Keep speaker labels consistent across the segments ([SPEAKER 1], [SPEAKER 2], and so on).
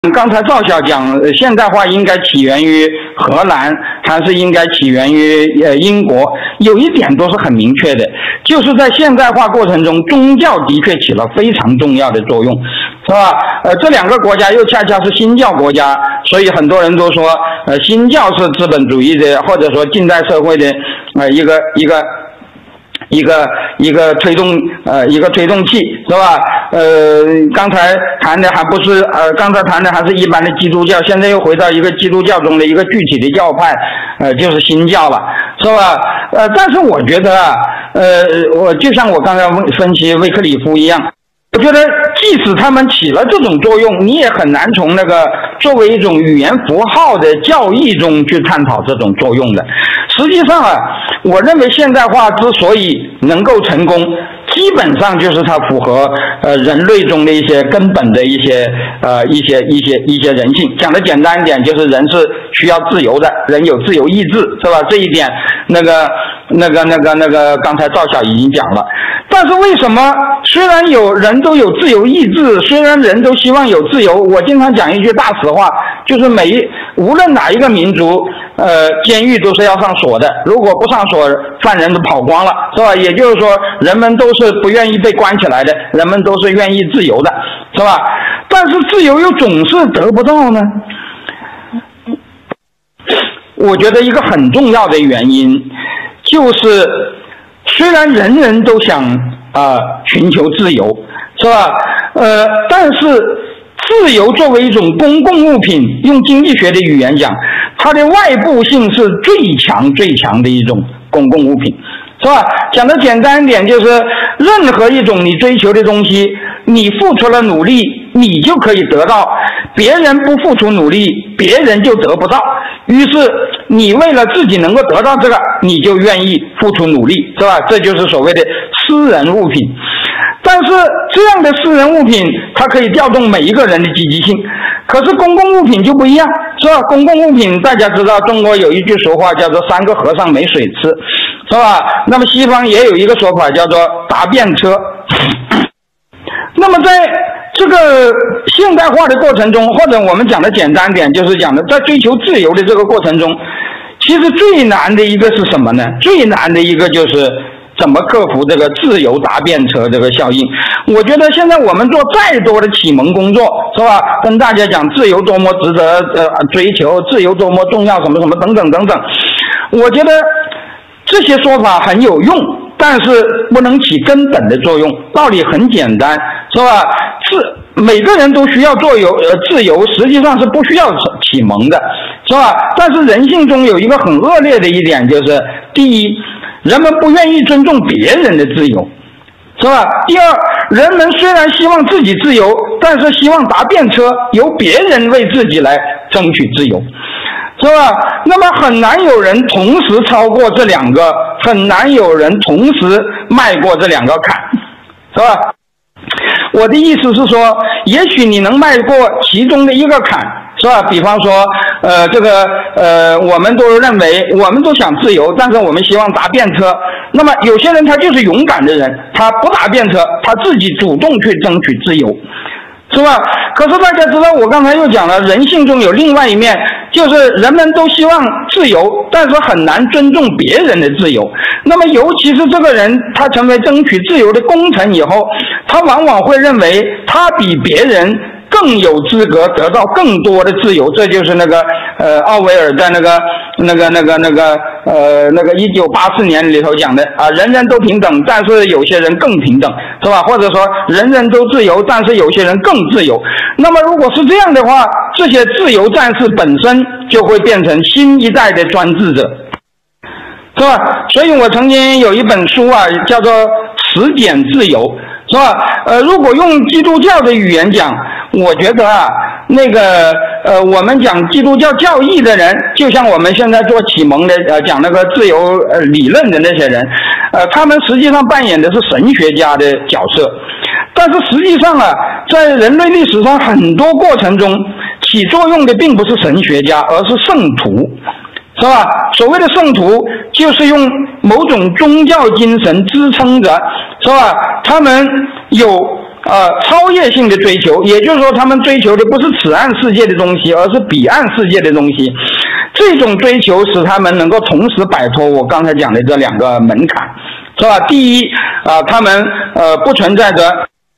[SPEAKER 1] 刚才赵晓讲，现代化应该起源于荷兰，还是应该起源于英国？有一点都是很明确的，就是在现代化过程中，宗教的确起了非常重要的作用，是吧？这两个国家又恰恰是新教国家，所以很多人都说，新教是资本主义的，或者说近代社会的一个推动器，是吧？刚才谈的还不是刚才谈的还是一般的基督教，现在又回到一个基督教中的一个具体的教派，就是新教了，是吧？但是我觉得我就像我刚才分析威克里夫一样，我觉得即使他们起了这种作用，你也很难从那个作为一种语言符号的教义中去探讨这种作用的。实际上我认为现代化之所以能够成功，基本上就是它符合人类中的一些根本的一些人性。讲的简单一点，就是人是需要自由的，人有自由意志，是吧？这一点那个刚才赵晓已经讲了。但是为什么虽然人都有自由意志，虽然人都希望有自由，我经常讲一句大实话，就是无论哪一个民族，监狱都是要上锁的，如果不上锁，犯人都跑光了，是吧？也就是说，人们都是不愿意被关起来的，人们都是愿意自由的，是吧？但是自由又总是得不到呢？我觉得一个很重要的原因就是，虽然人人都想寻求自由，是吧？但是自由作为一种公共物品，用经济学的语言讲，它的外部性是最强的一种公共物品，是吧？讲的简单一点，就是任何一种你追求的东西，你付出了努力，你就可以得到；别人不付出努力，别人就得不到。于是你为了自己能够得到这个，你就愿意付出努力，是吧？这就是所谓的私人物品。但是这样的私人物品，它可以调动每一个人的积极性，可是公共物品就不一样，是吧？公共物品大家知道，中国有一句俗话叫做三个和尚没水吃，是吧？那么西方也有一个说法叫做搭便车。那么在这个现代化的过程中，或者我们讲的简单点，就是讲的在追求自由的这个过程中，其实最难的一个是什么呢？最难的一个就是怎么克服这个自由搭便车这个效应。我觉得现在我们做再多的启蒙工作，是吧？跟大家讲自由多么值得追求，自由多么重要，什么什么等等等等，我觉得这些说法很有用，但是不能起根本的作用。道理很简单，是吧？每个人都需要自由，实际上是不需要启蒙的，是吧？但是人性中有一个很恶劣的一点，就是第一，人们不愿意尊重别人的自由，是吧？第二，人们虽然希望自己自由，但是希望搭便车由别人为自己来争取自由，是吧？那么很难有人同时超过这两个，很难有人同时迈过这两个坎，是吧？我的意思是说，也许你能迈过其中的一个坎，是吧？比方说我们都认为我们都想自由，但是我们希望搭便车，那么有些人他就是勇敢的人，他不搭便车，他自己主动去争取自由，是吧？可是大家知道，我刚才又讲了，人性中有另外一面，就是人们都希望自由，但是很难尊重别人的自由。那么尤其是这个人他成为争取自由的功臣以后，他往往会认为他比别人更有资格得到更多的自由。这就是那个奥威尔在那个1984年里头讲的人人都平等，但是有些人更平等，是吧？或者说人人都自由，但是有些人更自由。那么如果是这样的话，这些自由战士本身就会变成新一代的专制者，是吧？所以我曾经有一本书叫做《词典自由》，是吧？如果用基督教的语言讲，我觉得我们讲基督教教义的人，就像我们现在做启蒙的讲那个自由理论的那些人，他们实际上扮演的是神学家的角色。但是实际上在人类历史上很多过程中，起作用的并不是神学家，而是圣徒，是吧？所谓的圣徒就是用某种宗教精神支撑着，是吧？他们有超越性的追求，也就是说他们追求的不是此岸世界的东西，而是彼岸世界的东西。这种追求使他们能够同时摆脱我刚才讲的这2个门槛，是吧？第一，他们不存在着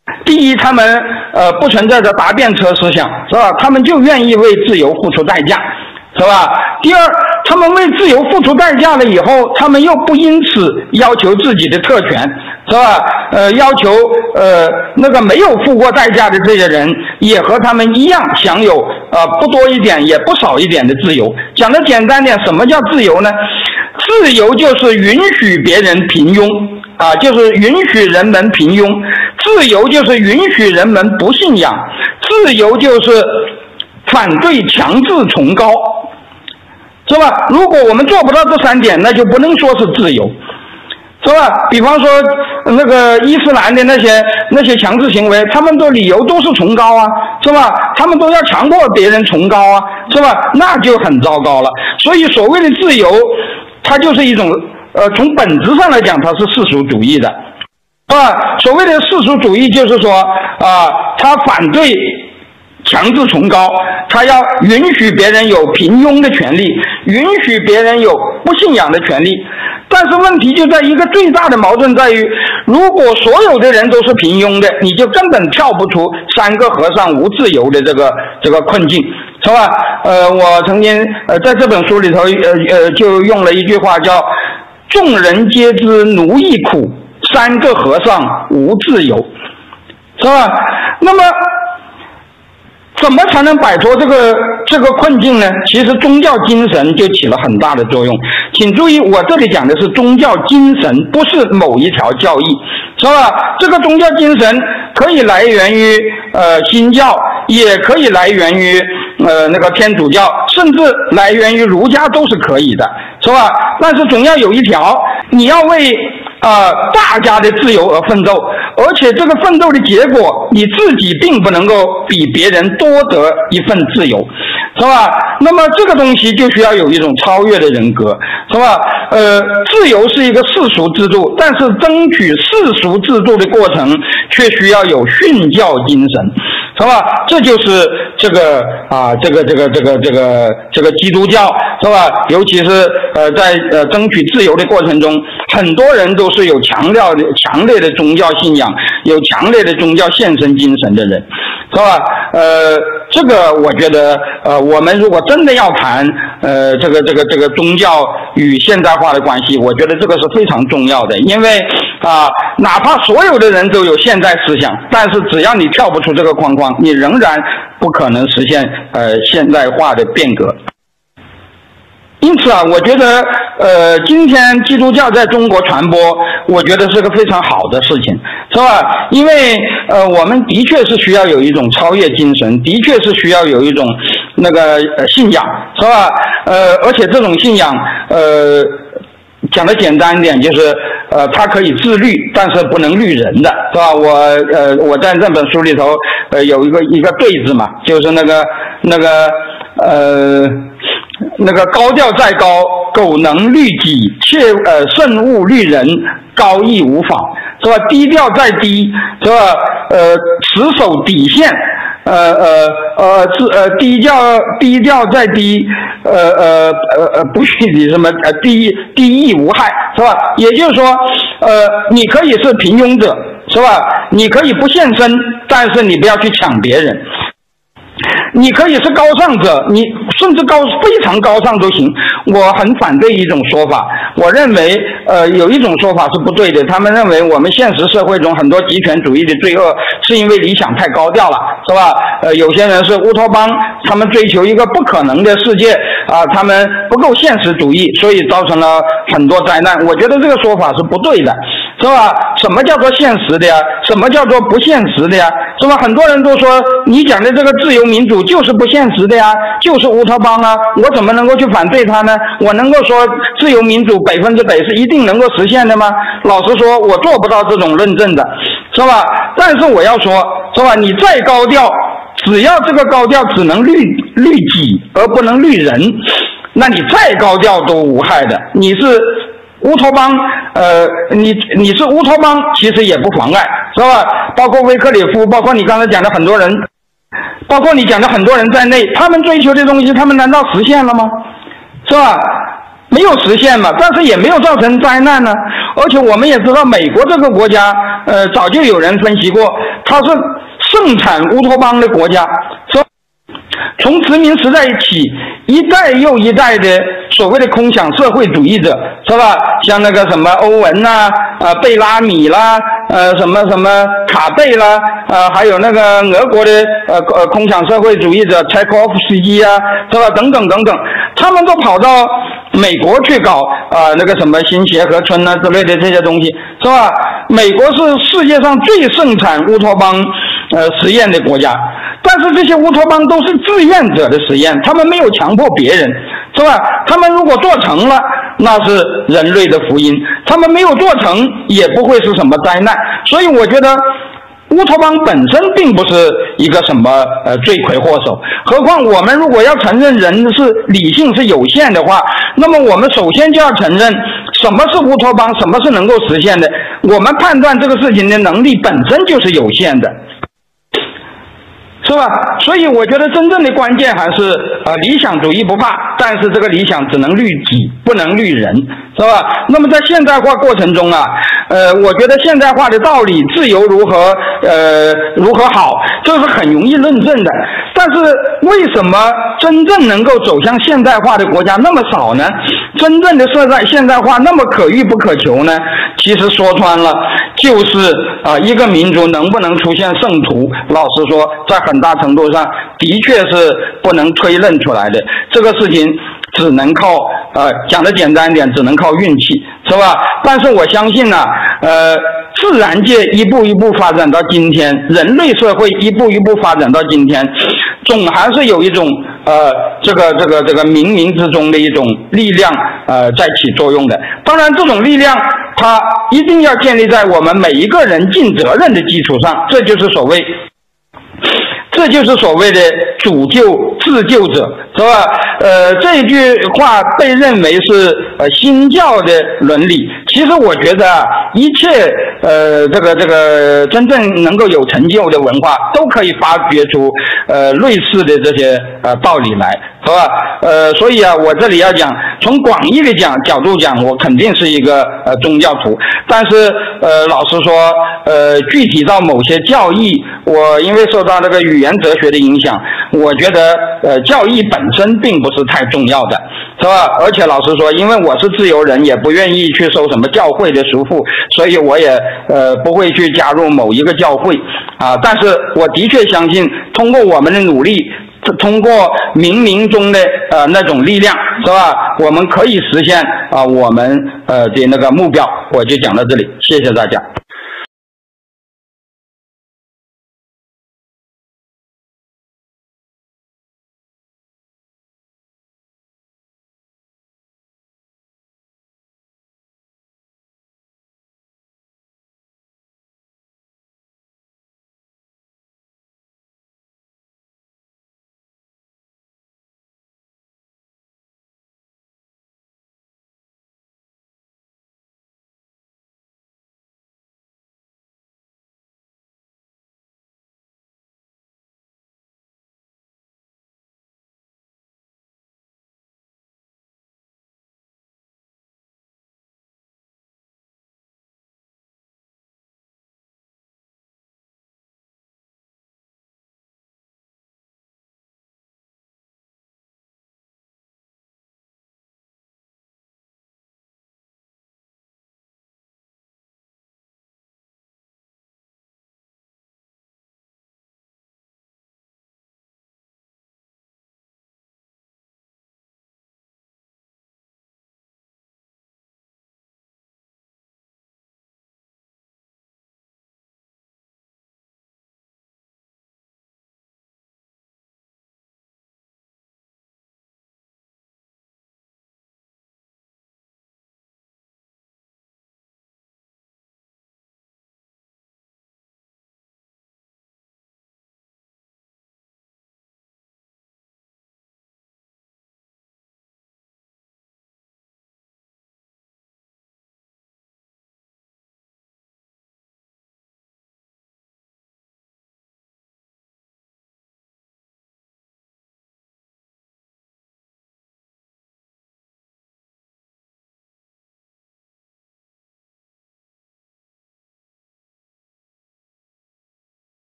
[SPEAKER 1] 答辩车思想，是吧？他们就愿意为自由付出代价，是吧？第二，他们为自由付出代价了以后，他们又不因此要求自己的特权，是吧？要求那个没有付过代价的这些人也和他们一样享有不多一点也不少一点的自由。讲的简单点，什么叫自由呢？自由就是允许别人平庸就是允许人们平庸；自由就是允许人们不信仰；自由就是反对强制崇高，是吧？如果我们做不到这3点，那就不能说是自由，是吧？比方说那个伊斯兰的那些强制行为，他们的理由都是崇高是吧？他们都要强迫别人崇高是吧？那就很糟糕了。所以所谓的自由，它就是一种从本质上来讲，它是世俗主义的，所谓的世俗主义就是说他反对强制崇高，他要允许别人有平庸的权利，允许别人有不信仰的权利。但是问题就在一个最大的矛盾在于，如果所有的人都是平庸的，你就根本跳不出3个和尚无自由的这个困境，是吧？我曾经在这本书里头就用了一句话叫“众人皆知奴役苦，3个和尚无自由”，是吧？那么怎么才能摆脱这个困境呢？其实宗教精神就起了很大的作用。请注意，我这里讲的是宗教精神，不是某一条教义，是吧？这个宗教精神可以来源于新教，也可以来源于那个天主教，甚至来源于儒家都是可以的，是吧？但是总要有一条，你要为大家的自由而奋斗，而且这个奋斗的结果，你自己并不能够比别人多得一份自由，是吧？那么这个东西就需要有一种超越的人格，是吧？自由是一个世俗制度，但是争取世俗制度的过程却需要有训教精神，是吧？这就是这个基督教，是吧？尤其是在争取自由的过程中，很多人都是有强烈的宗教信仰，有强烈的宗教献身精神的人，是吧？这个我觉得我们如果真的要谈这个宗教与现代化的关系，我觉得这个是非常重要的，因为哪怕所有的人都有现代思想，但是只要你跳不出这个框框，你仍然不可能实现现代化的变革。因此我觉得今天基督教在中国传播，我觉得是个非常好的事情，是吧？因为我们的确是需要有一种超越精神，的确是需要有一种那个信仰，是吧？而且这种信仰讲的简单一点，就是它可以自律，但是不能律人的，是吧？我在这本书里头有一个对子嘛，就是那个高调再高，苟能律己，切慎勿律人，高亦无妨，是吧？低调再低，是吧？持守底线，低调再低，不许什么低亦无害，是吧？也就是说，你可以是平庸者，是吧？你可以不献身，但是你不要去抢别人。你可以是高尚者，你甚至非常高尚都行。我很反对一种说法，我认为有一种说法是不对的，他们认为我们现实社会中很多极权主义的罪恶是因为理想太高调了，是吧？有些人是乌托邦，他们追求一个不可能的世界他们不够现实主义，所以造成了很多灾难。我觉得这个说法是不对的，是吧？什么叫做现实的呀？什么叫做不现实的呀？是吧？很多人都说你讲的这个自由民主就是不现实的呀，就是乌托邦我怎么能够去反对它呢？我能够说自由民主100%是一定能够实现的吗？老实说，我做不到这种论证的，是吧？但是我要说，是吧？你再高调，只要这个高调只能律己而不能律人，那你再高调都无害的。你是乌托邦，你是乌托邦，其实也不妨碍， 是吧？包括威克里夫，包括你刚才讲的很多人，包括你讲的很多人在内，他们追求的东西，他们难道实现了吗？是吧？没有实现嘛，但是也没有造成灾难呢。而且我们也知道，美国这个国家，早就有人分析过，它是盛产乌托邦的国家，是吧？从殖民时代起，一代又一代的所谓的空想社会主义者，是吧？像那个什么欧文呐，贝拉米啦，什么卡贝啦，还有那个俄国的空想社会主义者柴可夫斯基啊，是吧？等等等等，他们都跑到美国去搞那个什么新协和村啊之类的这些东西，是吧？美国是世界上最盛产乌托邦实验的国家，但是这些乌托邦都是志愿者的实验，他们没有强迫别人，是吧？他们如果做成了，那是人类的福音；他们没有做成，也不会是什么灾难。所以我觉得乌托邦本身并不是一个什么罪魁祸首，何况我们如果要承认人是理性是有限的话，那么我们首先就要承认什么是乌托邦，什么是能够实现的。我们判断这个事情的能力本身就是有限的，是吧？所以我觉得真正的关键还是理想主义不怕，但是这个理想只能虑己，不能虑人，是吧？那么在现代化过程中啊，我觉得现代化的道理，自由如何好，这是很容易论证的。但是为什么真正能够走向现代化的国家那么少呢？真正的现代化那么可遇不可求呢？其实说穿了，就是一个民族能不能出现圣徒，老实说，在很大程度上的确是不能推论出来的。这个事情只能靠讲得简单一点，只能靠运气，是吧？但是我相信呢，自然界一步一步发展到今天，人类社会一步一步发展到今天，总还是有一种这个冥冥之中的一种力量在起作用的。当然，这种力量它一定要建立在我们每一个人尽责任的基础上，这就是所谓的主救自救者，是吧？这一句话被认为是新教的伦理。其实我觉得一切这个真正能够有成就的文化，都可以发掘出类似的这些道理来，是吧？所以啊，我这里要讲，从广义的角度讲，我肯定是一个宗教徒，但是老实说，具体到某些教义，我因为受到这个语言哲学的影响，我觉得教义本身并不是太重要的，是吧？而且老实说，因为我是自由人，也不愿意去受什么教会的束缚，所以我也不会去加入某一个教会啊。但是我的确相信，通过我们的努力，通过冥冥中的那种力量，是吧？我们可以实现我们的那个目标。我就讲到这里，谢谢大家。